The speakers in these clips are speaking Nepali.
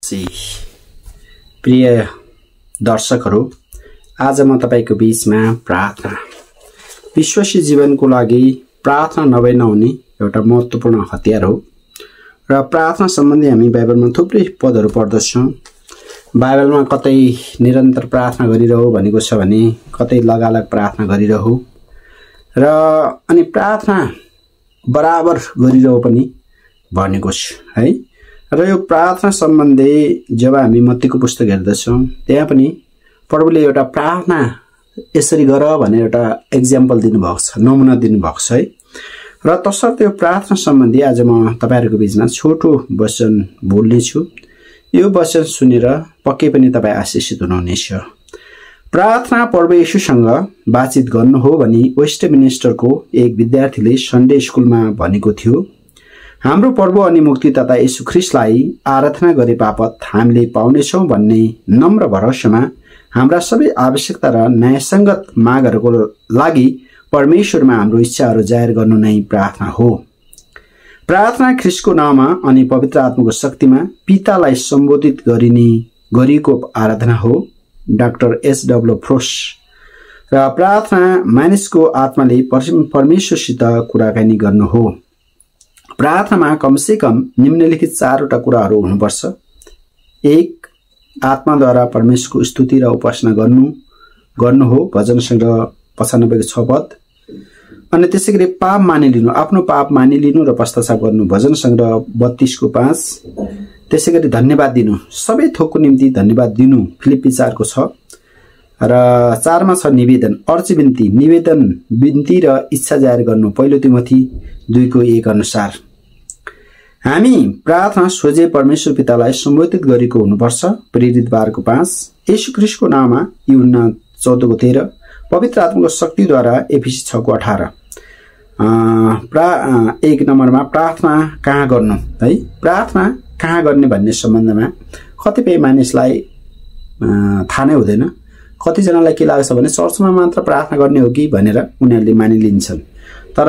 प्रिय दर्शकहरू, आज म तपाईको बीचमा प्रार्थना विश्वासी जीवनको लागि प्रार्थना नभए नहुने एउटा महत्त्वपूर्ण हतियार हो। र प्रार्थना सम्बन्धी हामी बाइबलमा थुप्रै पदहरू पढ्दछौँ। बाइबलमा कतै निरन्तर प्रार्थना गरिरहौ भनेको छ भने कतै लगालग प्रार्थना गरिरहौ र अनि प्रार्थना बराबर गरिरहौ पनि भनेको छ है। र यो प्रार्थना सम्बन्धी जब हामी मत्तीको पुस्तक हेर्दछौँ त्यहाँ पनि प्रभुले एउटा प्रार्थना यसरी गर भनेर एउटा एक्जाम्पल दिनुभएको छ, नमुना दिनुभएको छ है। र तसर्थ यो प्रार्थना सम्बन्धी आज म तपाईहरुको बीचमा छोटो वचन बोल्नेछु। यो वचन सुनेर पक्कै पनि तपाई आशीषित हुनुहुनेछ। प्रार्थना प्रभु येशूसँग बातचित गर्नु हो भनी वेस्टमिनिस्टरको एक विद्यार्थीले सन्डे स्कुलमा भनेको थियो। हाम्रो प्रभु अनि मुक्तिदाता येशू ख्रीष्टलाई आराधना गरे बापत हामीले पाउनेछौँ भन्ने नम्र भरोसामा हाम्रा सबै आवश्यकता र न्यायसङ्गत मागहरूको लागि परमेश्वरमा हाम्रो इच्छाहरू जाहेर गर्नु नै प्रार्थना हो। प्रार्थना ख्रीष्टको नाममा अनि पवित्र आत्माको शक्तिमा पितालाई सम्बोधित गरिएको आराधना हो। Doctor H W. फ्रोस। र प्रार्थना मानिसको आत्माले परमेश्वरसित कुराकानी गर्नु हो। प्रार्थनामा कमसेकम निम्नलिखित चारवटा कुराहरू हुनुपर्छ। एक, आत्माद्वारा परमेश्वरको स्तुति र उपासना गर्नु हो। भजन संग्रह 95:6 पद। अनि त्यसैगरी पाप मानिलिनु, आफ्नो पाप मानिलिनु र पश्चाताप गर्नु। भजन संग्रह 32:5। त्यसैगरी धन्यवाद दिनु, सबै थोकको निम्ति धन्यवाद दिनु। फिलिप्पी 4:6। र 4मा छ निवेदन, अर्जी बिन्ती, निवेदन, बिन्ती र इच्छा जाहेर गर्नु। पहिलो तिमोथी 2:1 अनुसार हामी प्रार्थना सोझै परमेश्वर पितालाई सम्बोधित गरेको हुनुपर्छ। प्रेरित 12:5। येशू ख्रीष्टको नाममा यूहन्ना 14:13। पवित्र आत्माको शक्तिद्वारा एफिसी 6:18। एक नम्बरमा प्रार्थना कहाँ गर्नु है। प्रार्थना कहाँ गर्ने भन्ने सम्बन्धमा कतिपय मानिसलाई थाहा नै हुँदैन। कतिजनालाई के लाग्छ भने चर्चमा मात्र प्रार्थना गर्ने हो कि भनेर उनीहरूले मानिलिन्छन्। तर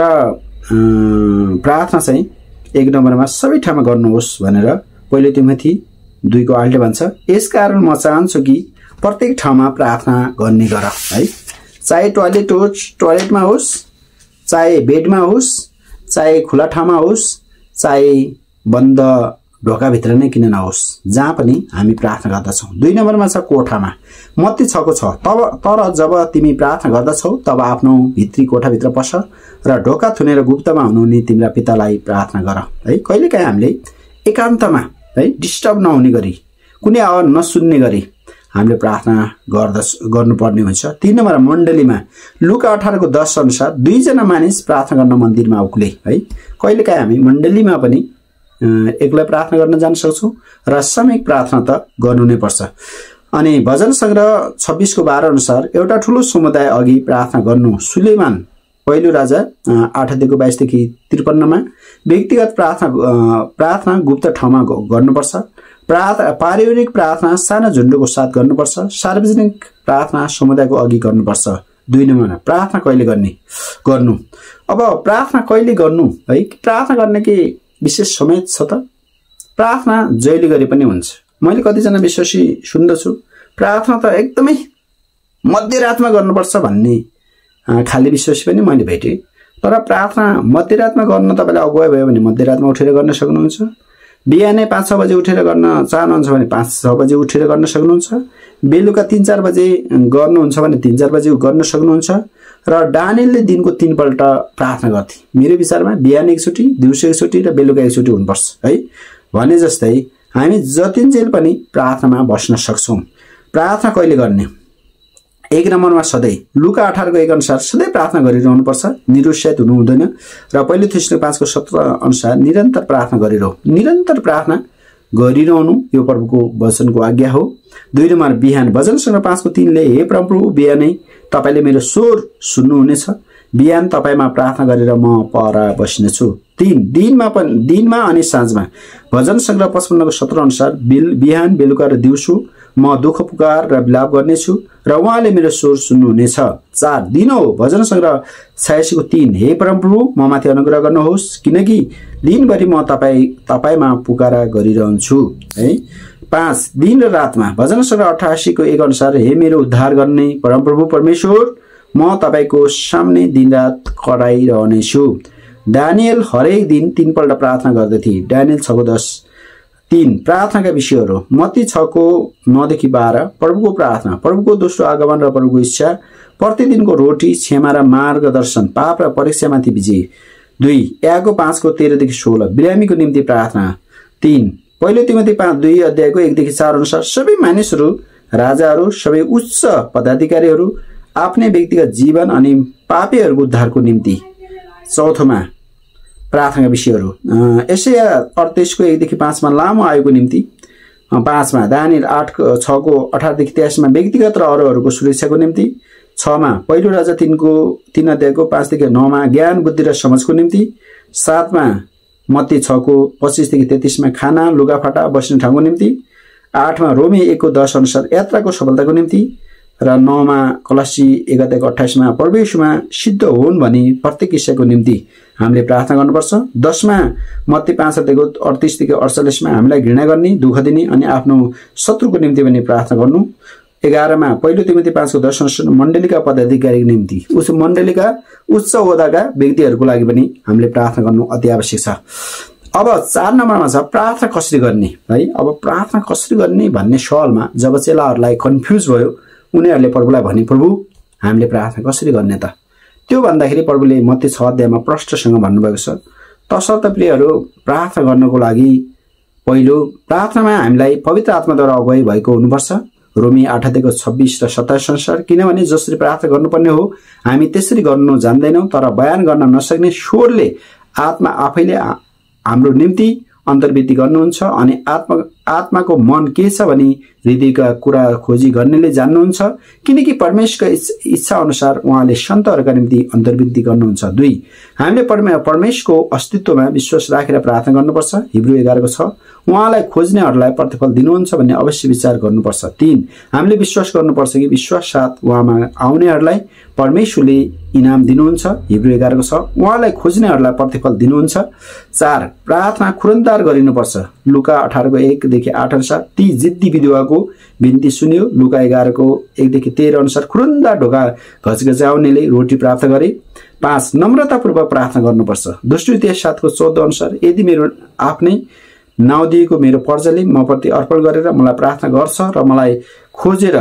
प्रार्थना चाहिँ एक नम्बरमा सबै ठाउँमा गर्नुहोस् भनेर पहिलो तिमोथी 2:8ले भन्छ। यसकारण म चाहन्छु कि प्रत्येक ठाउँमा प्रार्थना गर्ने गर है। चाहे टोयलेटमा होस्, चाहे बेडमा होस्, चाहे खुला ठाउँमा होस्, चाहे बन्द ढोकाभित्र नै किन नहोस्, जहाँ पनि हामी प्रार्थना गर्दछौँ। 2 नम्बरमा छ कोठामा। मत्ती 6:6। तर जब तिमी प्रार्थना गर्दछौ तब आफ्नो भित्री कोठाभित्र पस र ढोका थुनेर गुप्तमा हुनुहुने तिम्रा पितालाई प्रार्थना गर है। कहिलेकाहीँ हामीले एकान्तमा है, डिस्टर्ब नहुने गरी, कुनै आवाज नसुन्ने गरी हामीले प्रार्थना गर्नुपर्ने हुन्छ। 3 नम्बर मण्डलीमा। लुका 18:10 अनुसार 2 जना मानिस प्रार्थना गर्न मन्दिरमा उक्ले है। कहिलेकाहीँ हामी मण्डलीमा पनि एक्लै प्रार्थना गर्न जान सक्छौँ र सामूहिक प्रार्थना त गर्नु नै पर्छ। अनि भजन संग्रह 26:12 अनुसार एउटा ठूलो समुदाय अघि प्रार्थना गर्नु। सुलेमान पहिलो राजा 8:22-53 मा व्यक्तिगत प्रार्थना गुप्त ठाउँमा गर्नुपर्छ। पारिवारिक प्रार्थना सानो झुन्डको साथ गर्नुपर्छ। सार्वजनिक प्रार्थना समुदायको अघि गर्नुपर्छ। 2 नम्बरमा प्रार्थना कहिले गर्नु। अब प्रार्थना कहिले गर्नु है। प्रार्थना गर्ने के विशेष समय छ त? प्रार्थना जहिले गरे पनि हुन्छ। मैले कतिजना विश्वासी सुन्दछु प्रार्थना त एकदमै मध्यरातमा गर्नुपर्छ भन्ने खाली विश्वासी पनि मैले भेटेँ। तर प्रार्थना मध्यरातमा गर्न तपाईलाई अगुवाई भयो भने मध्यरातमा उठेर गर्न सक्नुहुन्छ। बिहानै 5-6 बजे उठेर गर्न चाहनुहुन्छ भने 5-6 बजे उठेर गर्न सक्नुहुन्छ। बेलुका 3-4 बजे गर्नुहुन्छ भने 3-4 बजे गर्न सक्नुहुन्छ। र डानियलले दिनको 3 पल्ट प्रार्थना गर्थे। मेरो विचारमा बिहान एकचोटि, दिउँसो एकचोटि र बेलुका एकचोटि हुनुपर्छ है। भने जस्तै हामी जतिन्जेल पनि प्रार्थनामा बस्न सक्छौँ। प्रार्थना कहिले गर्ने। 1 नम्बरमा सधैँ। लुका 18:1 अनुसार सधैँ प्रार्थना गरिरहनुपर्छ, निरुत्साहित हुनु हुँदैन। र पहिलो थिस्सलुनी 5:17 अनुसार निरन्तर प्रार्थना गरिरहनु। निरन्तर प्रार्थना गरिरहनु यो प्रभुको वचनको आज्ञा हो। 2 नम्बर बिहान। भजन संग्रह 5:3ले हे प्रभु बिहानै तपाईले मेरो स्वर सुन्नुहुनेछ। बिहान तपाईमा प्रार्थना गरेर म पहरा बस्नेछु। 3 दिनमा अनि साँझमा। भजन संग्रह 55:17 अनुसार बिहान, बेलुका र दिउँसो म दुःख पुकार र विलाप गर्नेछु र उहाँले मेरो स्वर सुन्नुहुनेछ। 4 दिन हो। भजन संग्रह 86:3 हे परमप्रभु म माथि अनुग्रह गर्नुहोस् किनकि दिनभरि म तपाईमा पुकारा गरिरहन्छु है। 5 दिन र रातमा भजन संग्रह 88 को 1 अनुसार हे मेरो उद्धार गर्ने परमप्रभु परमेश्वर म तपाईको सामने दिनरात कराइरहनेछु। दानियल हरेक दिन 3 पल्ट प्रार्थना गर्दथे। दानियल 6:10। 3 प्रार्थनाका विषयहरू मत्ती 6 9 देखि 12 प्रभुको प्रार्थना, प्रभुको दोस्रो आगमन र प्रभुको इच्छा, प्रतिदिनको रोटी, क्षमा र मार्गदर्शन, पाप र परीक्षामाथि विजय। 2 याकूब 5 को 13 देखि 16 बिरामीको निम्ति प्रार्थना। 3 पहिलो तिमोथी 2 अध्यायको 1 देखि 4 अनुसार सबै मानिसहरू, राजाहरू, सबै उच्च पदाधिकारीहरू आफ्नै व्यक्तिगत जीवन अनि पापीहरूको उद्धारको निम्ति। चौथोमा प्रार्थनाका विषयहरू यशाया 38 को 1 देखि 5 मा लामो आयुको निम्ति। 5 मा दानियल 6 को 18 देखि 23 मा व्यक्तिगत र अरूहरूको सुरक्षाको निम्ति। 6 मा पहिलो राजा 3 अध्यायको 5 देखि 9 मा ज्ञान बुद्धि र समझको निम्ति। 7 मा मत्ती 6 को 25 देखि 33 मा खाना लुगाफाटा बस्ने ठाउँको निम्ति। 8 मा रोमी 1 को 10 अनुसार यात्राको सफलताको निम्ति। र 9 मा कलसी 1 अध्यायको 28 मा परमेश्वरमा सिद्ध हुन् भनी प्रत्येक इच्छाको निम्ति हामीले प्रार्थना गर्नुपर्छ। 10 मा मत्ती 5 अध्यायको 38 देखि 48 मा हामीलाई घृणा गर्ने, दुःख दिने अनि आफ्नो शत्रुको निम्ति पनि प्रार्थना गर्नु। 11 मा पहिलो तिमोथी 5 को 10 अनुसार मण्डलीका पदाधिकारीको निम्ति, उस मण्डलीका उच्च ओहदाका व्यक्तिहरूको लागि पनि हामीले प्रार्थना गर्नु अति आवश्यक छ। अब 4 नम्बरमा छ प्रार्थना कसरी गर्ने है। अब प्रार्थना कसरी गर्ने भन्ने सवालमा जब चेलाहरूलाई कन्फ्युज भयो, उनीहरूले प्रभुलाई भने प्रभु हामीले प्रार्थना कसरी गर्ने त? त्यो भन्दाखेरि प्रभुले मत्ती 6 अध्यायमा प्रष्टसँग भन्नुभएको छ, तसर्थ प्रियहरू प्रार्थना गर्नको लागि पहिलो प्रार्थनामा हामीलाई पवित्र आत्माद्वारा अगुवाई भएको हुनुपर्छ। रोमी 8 अध्यायको 26 र 27 अनुसार किनभने जसरी प्रार्थना गर्नुपर्ने हो हामी त्यसरी गर्नु जान्दैनौँ, तर बयान गर्न नसक्ने स्वरले आत्मा आफैले हाम्रो निम्ति अन्तर्वृत्ति गर्नुहुन्छ अनि आत्माको मन के छ भनी हृदयका कुरा खोजी गर्नेले जान्नुहुन्छ, किनकि परमेश्वरको इच्छा अनुसार उहाँले सन्तहरूका निम्ति अन्तर्वृत्ति गर्नुहुन्छ। 2 हामीले परमेश्वरको अस्तित्वमा विश्वास राखेर प्रार्थना गर्नुपर्छ। हिब्रू 11 को 6 उहाँलाई खोज्नेहरूलाई प्रतिफल दिनुहुन्छ भन्ने अवश्य विचार गर्नुपर्छ। 3 हामीले विश्वास गर्नुपर्छ कि विश्वास साथ उहाँमा आउनेहरूलाई परमेश्वरले इनाम दिनुहुन्छ। हिब्रू 11 को 6 उहाँलाई खोज्नेहरूलाई प्रतिफल दिनुहुन्छ। 4 प्रार्थना खुरन्दार गरिनुपर्छ। लुका 18 को 1 देखि 8 अनुसार ती जिद्दी विधवाको बिन्ती सुन्यो। लुका 11 को 1 देखि 13 अनुसार खुरन्दार ढोका घचघचाउनेले रोटी प्राप्त गरे। 5 नम्रतापूर्वक प्रार्थना गर्नुपर्छ। दोस्रो इतिहास 7 को 14 अनुसार यदि मेरो आफ्नै नाउँ दिएको मेरो प्रजाले म प्रति अर्पण गरेर मलाई प्रार्थना गर्छ र मलाई खोजेर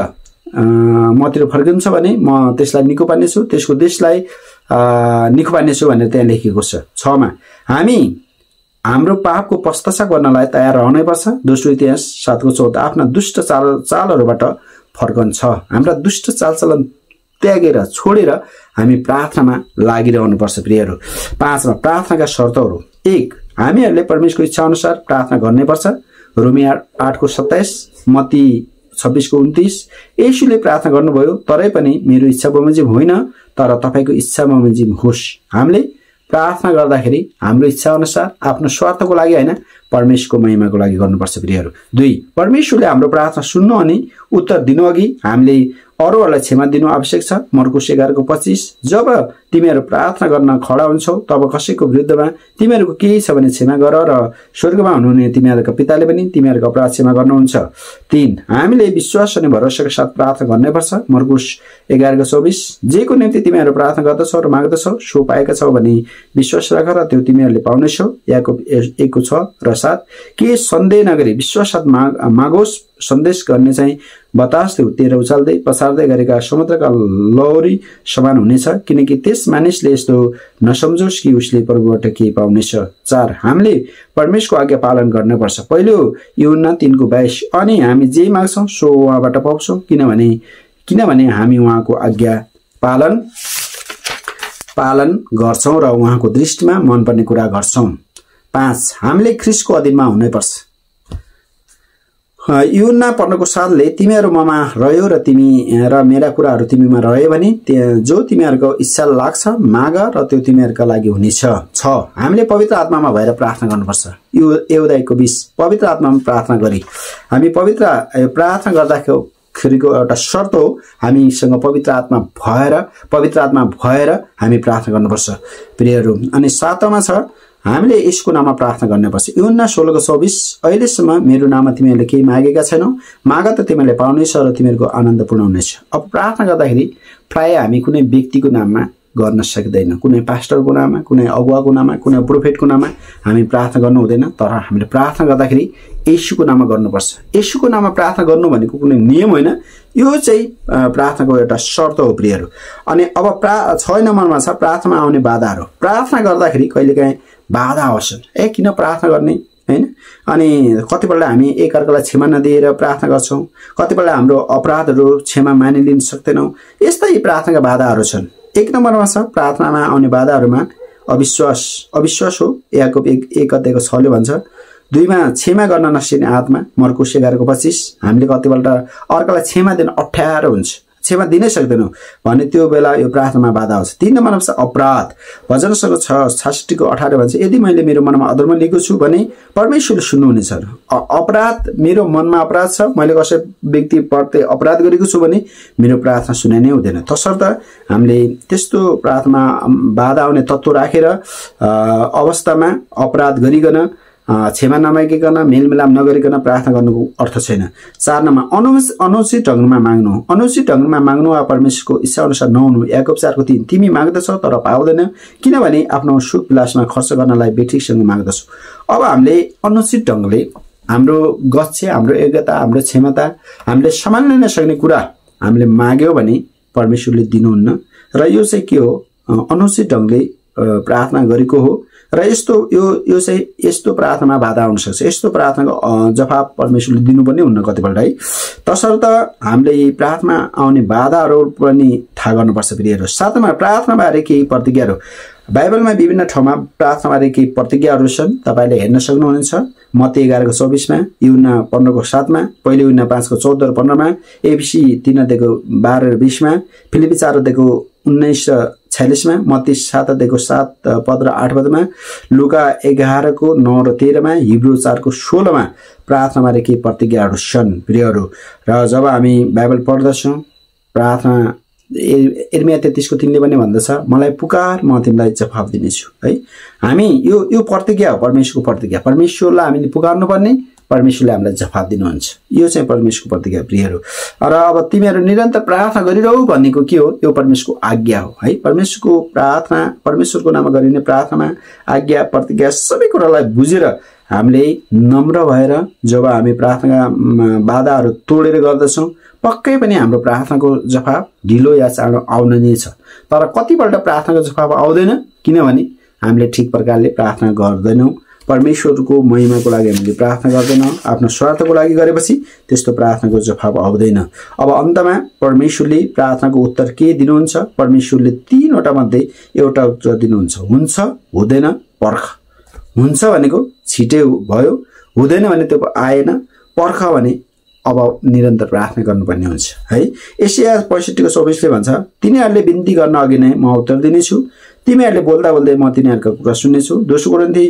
मतिर फर्किन्छ भने म त्यसलाई निको पार्नेछु, त्यसको देशलाई निको पार्नेछु भनेर त्यहाँ लेखिएको छ। 6 मा हामी हाम्रो पापको पश्चाताप गर्नलाई तयार रहनै पर्छ। दोस्रो इतिहास 7 को 14 आफ्ना दुष्ट चालहरूबाट फर्कन्छ। हाम्रा दुष्ट चालचलन त्यागेर छोडेर हामी प्रार्थनामा लागिरहनु पर्छ प्रियहरू। 5 मा प्रार्थनाका शर्तहरू। 1 हामीहरूले परमेश्वरको इच्छा अनुसार प्रार्थना गर्नै पर्छ। रोमी 8 को 27 मत्ती 26 को 29 येशूले प्रार्थना गर्नुभयो, तरै पनि मेरो इच्छा बमोजिम होइन तर तपाईको इच्छा बमोजिम होस्। हामीले प्रार्थना गर्दाखेरि हाम्रो इच्छा अनुसार आफ्नो स्वार्थको लागि होइन परमेश्वरको महिमाको लागि गर्नुपर्छ प्रियहरू। 2 परमेश्वरले हाम्रो प्रार्थना सुन्नु अनि उत्तर दिनु अघि हामीले अरूहरूलाई क्षमा दिनु आवश्यक छ। मर्कुस 11 को 25 जब तिमीहरू प्रार्थना गर्न खडा हुन्छौ तब कसैको विरुद्धमा तिमीहरूको केही छ भने क्षमा गर र स्वर्गमा हुनुहुने तिमीहरूका पिताले पनि तिमीहरूको अपराध क्षमा गर्नुहुन्छ। 3 हामीले विश्वास अनि भरोसाका साथ प्रार्थना गर्नुपर्छ। मर्कुस 11 को 24 जेको निम्ति तिमीहरू प्रार्थना गर्दछौ र माग्दछौ सो पाएका छौ भने विश्वास राख र त्यो तिमीहरूले पाउनेछौ। याकूब 1 को 6 र 7 के सन्देह नगरी विश्वास साथ मागोस्। सन्देश गर्ने चाहिँ बतासले उत्तेर उचाल्दै पसार्दै गरेका समुद्रका लहरी समान हुनेछ, किनकि त्यस मानिसले यस्तो नसम्झोस् कि उसले प्रभुबाट केही पाउनेछ। 4 हामीले परमेश्वरको आज्ञा पालन गर्नुपर्छ। पहिलो यूहन्ना 3 को 22 अनि हामी जे माग्छौं सो उहाँबाट पाउँछौँ किनभने हामी उहाँको आज्ञा पालन गर्छौं र उहाँको दृष्टिमा मनपर्ने कुरा गर्छौं। 5 हामीले ख्रीष्टको अधीनमा हुनैपर्छ। यूहन्ना पढ्नको साथले तिमीहरू ममा रह्यो र तिमी र मेरा कुराहरू तिमीमा रह्यो भने जो तिमीहरूको इच्छा लाग्छ माग र त्यो तिमीहरूका लागि हुनेछ। 6 हामीले पवित्र आत्मामा भएर प्रार्थना गर्नुपर्छ। यो एउटाको 20 पवित्र आत्मामा प्रार्थना गरी हामी पवित्र प्रार्थना गर्दाखेरिको एउटा शर्त हो हामीसँग पवित्र आत्मा भएर हामी प्रार्थना गर्नुपर्छ प्रियहरू। अनि 7 मा छ हामीले यसको नाममा प्रार्थना गर्नुपर्छ। यूहन्ना 16:24 अहिलेसम्म मेरो नाममा तिमीहरूले केही मागेका छैनौ, माग त तिमीहरूले पाउनेछ र तिमीहरूको आनन्द पूर्ण हुनेछ। अब प्रार्थना गर्दाखेरि प्राय हामी कुनै व्यक्तिको नाममा गर्न सक्दैनौँ, कुनै पास्टरको नाममा, कुनै अगुवाको नाममा, कुनै प्रोफेटको नाममा हामी प्रार्थना गर्नु हुँदैन। तर हामीले प्रार्थना गर्दाखेरि येशूको नाममा गर्नुपर्छ। येशूको नाममा प्रार्थना गर्नु भनेको कुनै नियम होइन, यो चाहिँ प्रार्थनाको एउटा शर्त हो प्रियहरू। अनि अब 6 नम्बरमा छ प्रार्थनामा आउने बाधाहरू। प्रार्थना गर्दाखेरि कहिलेकाहीँ बाधा आउँछन्, किन प्रार्थना गर्ने हैन। अनि कतिपल्ट हामी एकअर्कालाई क्षमा नदिएर प्रार्थना गर्छौँ, कतिपल्ट हाम्रो अपराधहरू क्षमा मानिलिन सक्दैनौँ। यस्तै प्रार्थनाका बाधाहरू छन्। 1 नम्बरमा छ प्रार्थनामा आउने बाधाहरूमा अविश्वास हो। याकोब 1:6 भन्छ। 2 मा क्षमा गर्न नसिक्ने आत्मा, मर्कुस 11:25। हामीले कतिपल्ट अर्कालाई क्षमा दिन अप्ठ्यारो हुन्छ, क्षमा दिनै सक्दैनौँ भने त्यो बेला यो प्रार्थनामा बाधा आउँछ। 3 नम्बरमा छ अपराध। भजन 66:18 भन्छ यदि मैले मेरो मनमा अधर्म लिएको छु भने परमेश्वरले सुन्नुहुनेछ। अपराध, मेरो मनमा अपराध छ, मैले कसै व्यक्ति प्रति अपराध गरेको छु भने मेरो प्रार्थना सुनाइ नै हुँदैन। तसर्थ हामीले त्यस्तो प्रार्थनामा बाधा आउने तत्त्व राखेर अवस्थामा अपराध गरिकन क्षमा नमागिकन मेलमिलाप नगरिकन प्रार्थना गर्नुको अर्थ छैन। 4 नम्बर अनुचित ढङ्गमा माग्नु। अनुचित ढङ्गमा माग्नु वा परमेश्वरको इच्छा अनुसार नहुनु। याकोब 4:3 तिमी माग्दछौ तर पाउँदैन, किनभने आफ्नो सुख विलासमा खर्च गर्नलाई बेठिकसँग माग्दछौ। अब हामीले अनुचित ढङ्गले हाम्रो गच्छे, हाम्रो योग्यता, हाम्रो क्षमता, हामीले सम्हाल्न नसक्ने कुरा हामीले माग्यौँ भने परमेश्वरले दिनुहुन्न। र यो चाहिँ के हो, अनुचित ढङ्गले प्रार्थना गरेको हो। र यो चाहिँ यस्तो प्रार्थनामा बाधा आउन सक्छ। यस्तो प्रार्थनाको जवाब परमेश्वरले दिनुपर्ने हुन्न कतिपल्ट है। तसर्थ हामीले प्रार्थना आउने बाधाहरू पनि थाहा गर्नुपर्छ प्रियहरू। 7 मा प्रार्थनाबारे केही प्रतिज्ञाहरू। बाइबलमा विभिन्न ठाउँमा प्रार्थनाबारे केही प्रतिज्ञाहरू छन्, तपाईँले हेर्न सक्नुहुनेछ। मत्ती 11:24 मा, यूहन्ना 15:7 मा, पहिलो यूहन्ना 5:14 र 15 मा, एफिसी 3:12 र 20 मा, फिलिपी 4:19-46 मा, मत्ती 7:7 र 8 मा, लुका 11:9 र 13 मा, हिब्रू 4:16 मा प्रार्थनाबारे केही प्रतिज्ञाहरू छन् प्रियहरू। र जब हामी बाइबल पढ्दछौँ प्रार्थना यिर्मया 33:3 पनि भन्दछ मलाई पुकार म तिमीलाई जवाफ दिनेछु है। हामी यो प्रतिज्ञा हो, परमेश्वरको प्रतिज्ञा। परमेश्वरलाई हामीले पुकार्नु पर्ने, परमेश्वरले हामीलाई जवाफ दिनुहुन्छ। यो चाहिँ परमेश्वरको प्रतिज्ञा प्रियहरू। र अब तिमीहरू निरन्तर प्रार्थना गरिरहौ भनेको के हो, यो परमेश्वरको आज्ञा हो है। परमेश्वरको प्रार्थना, परमेश्वरको नाममा गरिने प्रार्थना, आज्ञा, प्रतिज्ञा सबै कुरालाई बुझेर हामीले नम्र भएर जब हामी प्रार्थना बाधाहरू तोडेर गर्दछौँ पक्कै पनि हाम्रो प्रार्थनाको जवाफ ढिलो या चाँडो आउन नै छ। तर कतिपल्ट प्रार्थनाको जवाफ आउँदैन किनभने हामीले ठिक प्रकारले प्रार्थना गर्दैनौँ। परमेश्वरको महिमाको लागि हामीले प्रार्थना गर्दैनौँ, आफ्नो स्वार्थको लागि गरेपछि त्यस्तो प्रार्थनाको जवाफ आउँदैन। अब अन्तमा परमेश्वरले प्रार्थनाको उत्तर के दिनुहुन्छ? परमेश्वरले 3वटा मध्ये एउटा उत्तर दिनुहुन्छ। हुन्छ, हुँदैन, पर्ख। हुन्छ भनेको छिटै भयो, हुँदैन भने त्यो आएन, पर्ख भने अब निरन्तर प्रार्थना गर्नुपर्ने हुन्छ है। एशिया 65:24 भन्छ तिनीहरूले बिन्ती गर्न अघि नै म उत्तर दिनेछु, तिमीहरूले बोल्दा बोल्दै म तिनीहरूको कुरा सुन्नेछु। 2 कोरिन्थी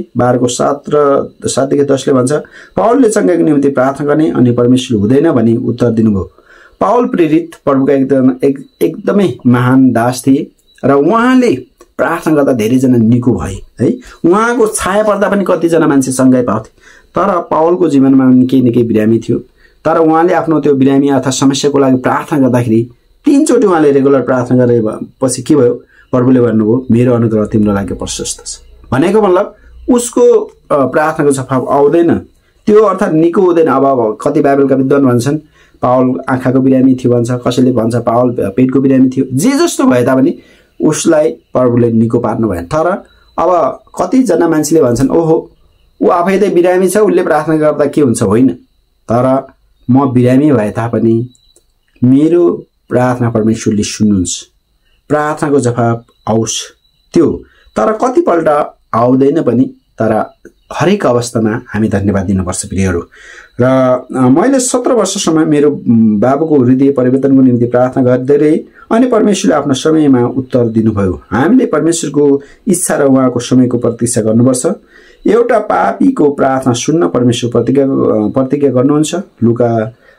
12:7-10 भन्छ पावलले चङ्गाइको निम्ति प्रार्थना गर्ने अनि परमेश्वरले हुँदैन भनी उत्तर दिनुभयो। पावल प्रेरित प्रभुका एकदमै महान दास थिए र उहाँले प्रार्थना गर्दा धेरैजना निको भए है। उहाँको छाया पर्दा पनि कतिजना मान्छे चङ्गाइ पाउँथे। तर पावलको जीवनमा निकै बिरामी थियो। तर उहाँले आफ्नो त्यो बिरामी अथवा समस्याको लागि प्रार्थना गर्दाखेरि 3 चोटि उहाँले रेगुलर प्रार्थना गरेपछि के भयो, प्रभुले भन्नुभयो मेरो अनुग्रह तिम्रो लागि प्रशस्त छ। भनेको मतलब उसको प्रार्थनाको जवाफ आउँदैन, त्यो अर्थात् निको हुँदैन। अब कति बाइबलका विद्वान भन्छन् पावल आँखाको बिरामी थियो भन्छ, कसैले भन्छ पावल पेटको बिरामी थियो। जे जस्तो भए तापनि उसलाई प्रभुले निको पार्नु भएन। तर अब कतिजना मान्छेले भन्छन् ओहो ऊ आफै त बिरामी छ, उसले प्रार्थना गर्दा के हुन्छ? होइन, तर म बिरामी भए तापनि मेरो प्रार्थना परमेश्वरले सुन्नुहुन्छ, प्रार्थनाको जवाफ आओस् त्यो। तर कतिपल्ट आउँदैन पनि, तर हरेक अवस्थामा हामी धन्यवाद दिनुपर्छ प्रियहरू। र मैले 17 वर्षसम्म मेरो बाबुको हृदय परिवर्तनको निम्ति प्रार्थना गर्दै रहेँ अनि परमेश्वरले आफ्नो समयमा उत्तर दिनुभयो। हामीले परमेश्वरको इच्छा र उहाँको समयको प्रतीक्षा गर्नुपर्छ। एउटा पापीको प्रार्थना सुन्न परमेश्वर प्रतिज्ञा गर्नुहुन्छ। लुका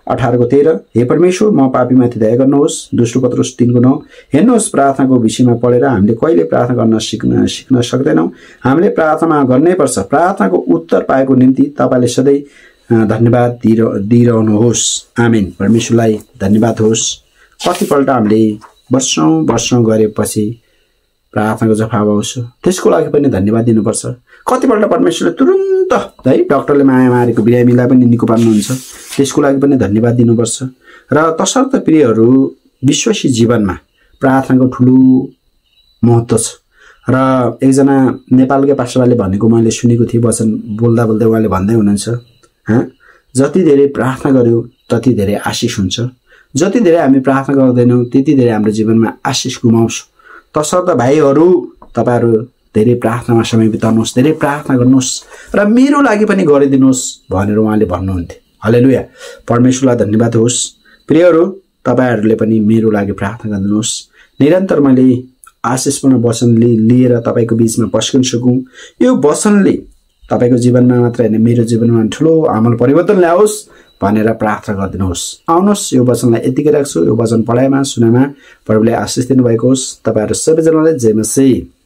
18 को 13 हे परमेश्वर म पापीमाथि दया गर्नुहोस्। दोस्रो पत्रुस 3 को 9 हेर्नुहोस् प्रार्थनाको विषयमा पढेर हामीले कहिले प्रार्थना गर्न सिक्न सक्दैनौँ। हामीले प्रार्थना गर्नै पर्छ। प्रार्थनाको उत्तर पाएको निम्ति तपाईले सधैँ धन्यवाद दिइरहनुहोस्। आमेन। परमेश्वरलाई धन्यवाद होस्। कतिपल्ट हामीले वर्षौं गरेपछि प्रार्थनाको जवाफ आउँछ, त्यसको लागि पनि धन्यवाद दिनुपर्छ। कतिपल्ट परमेश्वरले तुरुन्त है डाक्टरले माया मारेको बिरामीलाई पनि निको पार्नुहुन्छ, त्यसको लागि पनि धन्यवाद दिनुपर्छ। र तसर्थ प्रियहरू, विश्वासी जीवनमा प्रार्थनाको ठुलो महत्त्व छ। र एकजना नेपालकै पास्टरले भनेको मैले सुनेको थिएँ, वचन बोल्दा बोल्दै उहाँले भन्दै हुनुहुन्छ, जति धेरै प्रार्थना गर्यो तति धेरै आशिष हुन्छ, जति धेरै हामी प्रार्थना गर्दैनौँ त्यति धेरै हाम्रो जीवनमा आशिष गुमाउँछौँ। तसर्थ भाइहरू, तपाईहरू धेरै प्रार्थनामा समय बिताउनुहोस्, धेरै प्रार्थना गर्नुहोस् र मेरो लागि पनि गरिदिनुहोस् भनेर उहाँले भन्नुहुन्थ्यो। हालेलुया। परमेश्वरलाई धन्यवाद होस्। प्रियहरू, तपाईहरूले पनि मेरो लागि प्रार्थना गरिदिनुहोस्। निरन्तर मैले आशिषपूर्ण वचन लिएर तपाईको बीचमा पस्किन सकौँ। यो वचनले तपाईको जीवनमा मात्र हैन, मेरो जीवनमा ठुलो आमूल परिवर्तन ल्याओस् भनेर प्रार्थना गरिदिनुहोस्। आउनुहोस्, यो वचनलाई यतिकै राख्छु। यो वचन पढाइमा सुनाइमा प्रभुले आशिष दिनुभएको होस्। तपाईहरू सबैजनालाई जय मसीह।